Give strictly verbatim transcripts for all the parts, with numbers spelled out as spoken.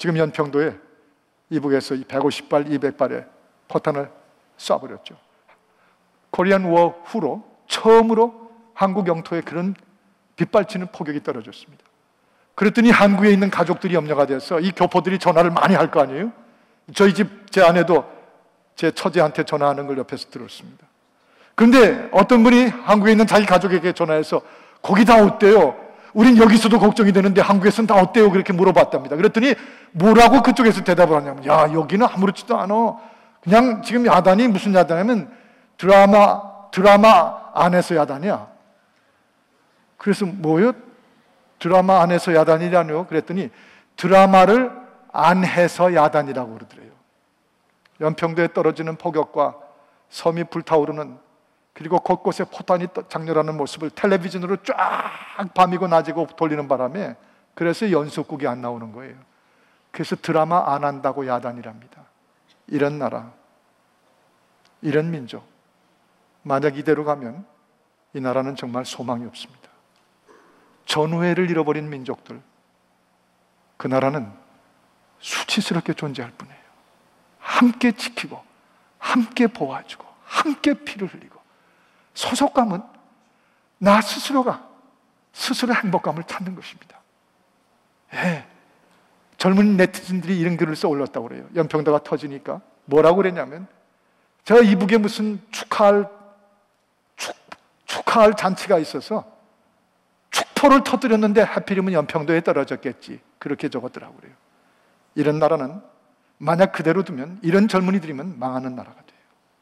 지금 연평도에 이북에서 백오십 발, 이백 발의 포탄을 쏴버렸죠. 코리안 워 후로 처음으로 한국 영토에 그런 빗발치는 포격이 떨어졌습니다. 그랬더니 한국에 있는 가족들이 염려가 돼서 이 교포들이 전화를 많이 할 거 아니에요? 저희 집 제 아내도 제 처제한테 전화하는 걸 옆에서 들었습니다. 그런데 어떤 분이 한국에 있는 자기 가족에게 전화해서 거기 다 어때요? 우린 여기서도 걱정이 되는데 한국에서는 다 어때요? 그렇게 물어봤답니다. 그랬더니 뭐라고 그쪽에서 대답을 하냐면, 야, 여기는 아무렇지도 않아. 그냥 지금 야단이 무슨 야단이냐면 드라마 드라마 안에서 야단이야. 그래서 뭐요? 드라마 안에서 야단이라뇨? 그랬더니 드라마를 안 해서 야단이라고 그러더래요. 연평도에 떨어지는 폭격과 섬이 불타오르는, 그리고 곳곳에 포탄이 장렬하는 모습을 텔레비전으로 쫙 밤이고 낮이고 돌리는 바람에 그래서 연속극이 안 나오는 거예요. 그래서 드라마 안 한다고 야단이랍니다. 이런 나라, 이런 민족, 만약 이대로 가면 이 나라는 정말 소망이 없습니다. 전우회를 잃어버린 민족들, 그 나라는 수치스럽게 존재할 뿐이에요. 함께 지키고 함께 보호해주고 함께 피를 흘리고, 소속감은 나 스스로가 스스로 행복감을 찾는 것입니다. 예, 젊은 네티즌들이 이런 글을 써 올렸다고 그래요. 연평도가 터지니까 뭐라고 그랬냐면, 저 이북에 무슨 축하할 축, 축하할 잔치가 있어서 축포를 터뜨렸는데 하필이면 연평도에 떨어졌겠지, 그렇게 적었더라고 그래요. 이런 나라는 만약 그대로 두면, 이런 젊은이들이면 망하는 나라가 돼요.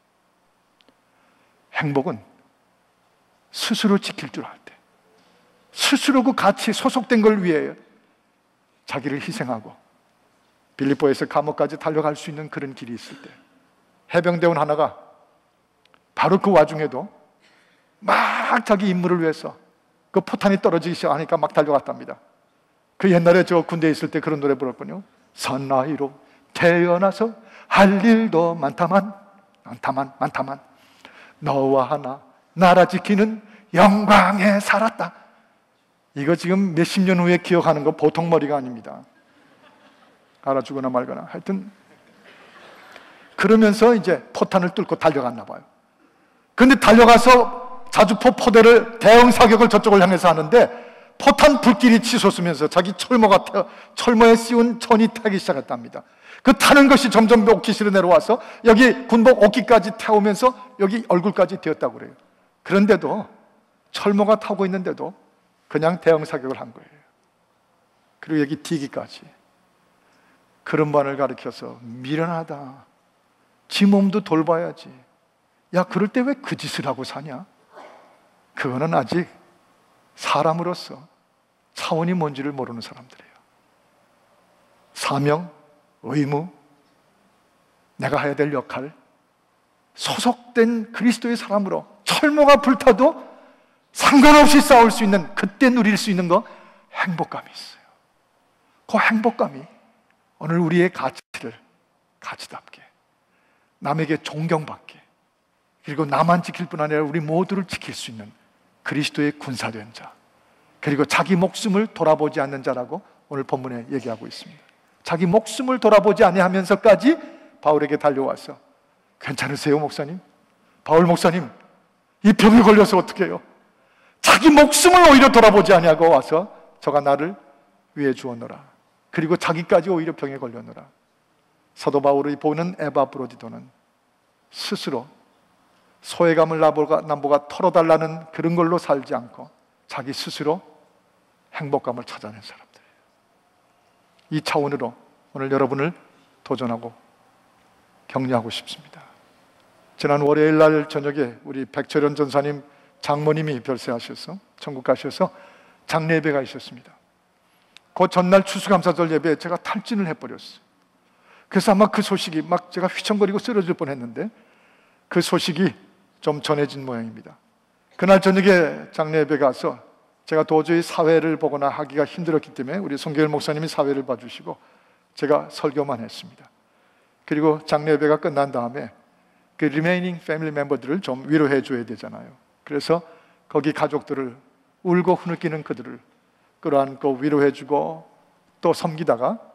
행복은 스스로 지킬 줄 알 때, 스스로 그 가치 소속된 걸 위해 자기를 희생하고 빌립보에서 감옥까지 달려갈 수 있는 그런 길이 있을 때, 해병대원 하나가 바로 그 와중에도 막 자기 임무를 위해서 그 포탄이 떨어지기 시작하니까 막 달려갔답니다. 그 옛날에 저 군대에 있을 때 그런 노래 불렀거든요. 선나이로 태어나서 할 일도 많다만 많다만 많다만 너와 하나 나라 지키는 영광에 살았다. 이거 지금 몇십 년 후에 기억하는 거 보통 머리가 아닙니다. 알아주거나 말거나 하여튼 그러면서 이제 포탄을 뚫고 달려갔나 봐요. 그런데 달려가서 자주포 포대를 대응 사격을 저쪽을 향해서 하는데 포탄 불길이 치솟으면서 자기 철모가 태, 철모에 씌운 천이 타기 시작했답니다. 그 타는 것이 점점 옥기시로 내려와서 여기 군복 옥기까지 태우면서 여기 얼굴까지 되었다고 그래요. 그런데도 철모가 타고 있는데도 그냥 대응 사격을 한 거예요. 그리고 여기 디기까지. 그런 반을 가르쳐서 미련하다, 지 몸도 돌봐야지, 야 그럴 때 왜 그 짓을 하고 사냐? 그거는 아직 사람으로서 차원이 뭔지를 모르는 사람들이에요. 사명, 의무, 내가 해야 될 역할, 소속된 그리스도의 사람으로 철모가 불타도 상관없이 싸울 수 있는, 그때 누릴 수 있는 거, 행복감이 있어요. 그 행복감이 오늘 우리의 가치를 가치답게, 남에게 존경받게, 그리고 나만 지킬 뿐 아니라 우리 모두를 지킬 수 있는 그리스도의 군사된 자, 그리고 자기 목숨을 돌아보지 않는 자라고 오늘 본문에 얘기하고 있습니다. 자기 목숨을 돌아보지 아니하면서까지 바울에게 달려와서, 괜찮으세요 목사님? 바울 목사님, 이 병에 걸려서 어떻게 해요? 자기 목숨을 오히려 돌아보지 아니하고 와서 저가 나를 위해 주었노라. 그리고 자기까지 오히려 병에 걸렸노라. 사도 바울의 보는 에바브로디도는 스스로 소외감을 남보가, 남보가 털어달라는 그런 걸로 살지 않고 자기 스스로 행복감을 찾아낸 사람들이에요. 이 차원으로 오늘 여러분을 도전하고 격려하고 싶습니다. 지난 월요일 날 저녁에 우리 백철현 전사님 장모님이 별세하셔서 천국 가셔서 장례 예배가 있었습니다. 그 전날 추수감사절 예배에 제가 탈진을 해버렸어요. 그래서 아마 그 소식이 막 제가 휘청거리고 쓰러질 뻔했는데 그 소식이 좀 전해진 모양입니다. 그날 저녁에 장례 예배 가서 제가 도저히 사회를 보거나 하기가 힘들었기 때문에 우리 송교일 목사님이 사회를 봐주시고 제가 설교만 했습니다. 그리고 장례 예배가 끝난 다음에 그 리메이닝 패밀리 멤버들을 좀 위로해 줘야 되잖아요. 그래서 거기 가족들을, 울고 흐느끼는 그들을 끌어안고 위로해 주고 또 섬기다가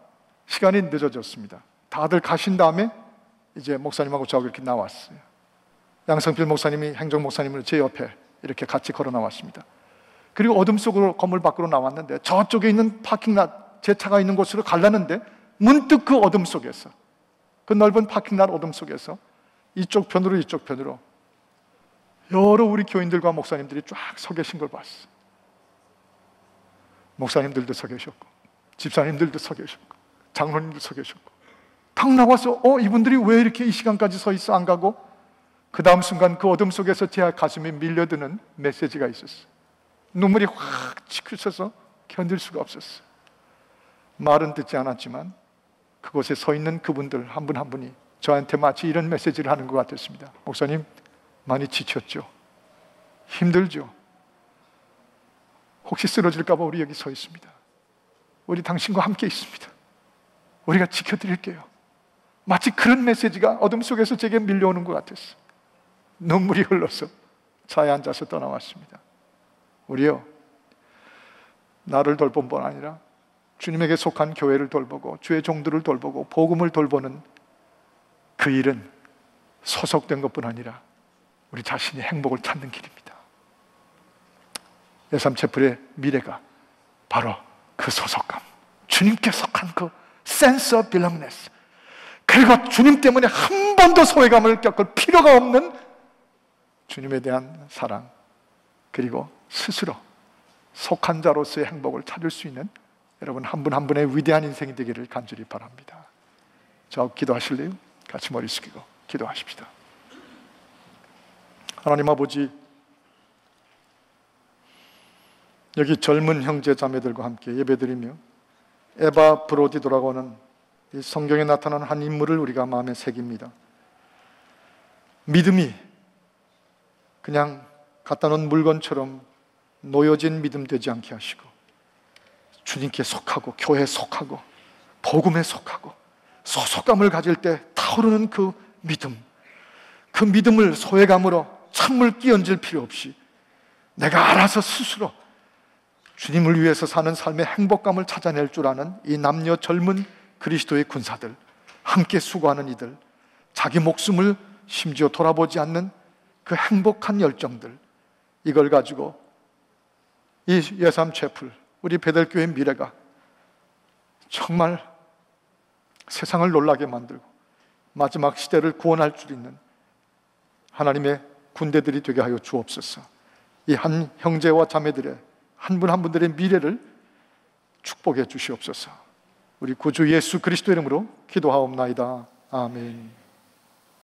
시간이 늦어졌습니다. 다들 가신 다음에 이제 목사님하고 저하고 이렇게 나왔어요. 양성필 목사님이 행정 목사님을 제 옆에 이렇게 같이 걸어 나왔습니다. 그리고 어둠 속으로 건물 밖으로 나왔는데 저쪽에 있는 파킹랏, 제 차가 있는 곳으로 가려는데 문득 그 어둠 속에서, 그 넓은 파킹랏 어둠 속에서 이쪽 편으로 이쪽 편으로 여러 우리 교인들과 목사님들이 쫙 서 계신 걸 봤어요. 목사님들도 서 계셨고 집사님들도 서 계셨고 장로님도 서 계셨고, 탁 나와서 어 이분들이 왜 이렇게 이 시간까지 서 있어 안 가고? 그 다음 순간 그 어둠 속에서 제 가슴에 밀려드는 메시지가 있었어요. 눈물이 확 치크쳐서 견딜 수가 없었어요. 말은 듣지 않았지만 그곳에 서 있는 그분들 한 분 한 분이 저한테 마치 이런 메시지를 하는 것 같았습니다. 목사님, 많이 지쳤죠? 힘들죠? 혹시 쓰러질까 봐 우리 여기 서 있습니다. 우리 당신과 함께 있습니다. 우리가 지켜드릴게요. 마치 그런 메시지가 어둠 속에서 제게 밀려오는 것 같았어요. 눈물이 흘러서 차에 앉아서 떠나왔습니다. 우리요, 나를 돌본 분 아니라 주님에게 속한 교회를 돌보고 주의 종들을 돌보고 복음을 돌보는 그 일은 소속된 것뿐 아니라 우리 자신의 행복을 찾는 길입니다. 예삼체플의 미래가 바로 그 소속감, 주님께 속한 그 sense of belongingness, 그리고 주님 때문에 한 번도 소외감을 겪을 필요가 없는 주님에 대한 사랑, 그리고 스스로 속한 자로서의 행복을 찾을 수 있는 여러분 한 분 한 분의 위대한 인생이 되기를 간절히 바랍니다. 저 기도하실래요? 같이 머리 숙이고 기도하십시다. 하나님 아버지, 여기 젊은 형제 자매들과 함께 예배드리며 에바 브로디도라고 하는 이 성경에 나타난 한 인물을 우리가 마음에 새깁니다. 믿음이 그냥 갖다 놓은 물건처럼 놓여진 믿음 되지 않게 하시고 주님께 속하고 교회에 속하고 복음에 속하고 소속감을 가질 때 타오르는 그 믿음, 그 믿음을 소외감으로 찬물 끼얹을 필요 없이 내가 알아서 스스로 주님을 위해서 사는 삶의 행복감을 찾아낼 줄 아는 이 남녀 젊은 그리스도의 군사들, 함께 수고하는 이들, 자기 목숨을 심지어 돌아보지 않는 그 행복한 열정들, 이걸 가지고 이 예삼체플, 우리 베델교회의 미래가 정말 세상을 놀라게 만들고 마지막 시대를 구원할 줄 있는 하나님의 군대들이 되게 하여 주옵소서. 이 한 형제와 자매들의 한 분 한 분들의 미래를 축복해 주시옵소서. 우리 구주 예수 그리스도 이름으로 기도하옵나이다. 아멘.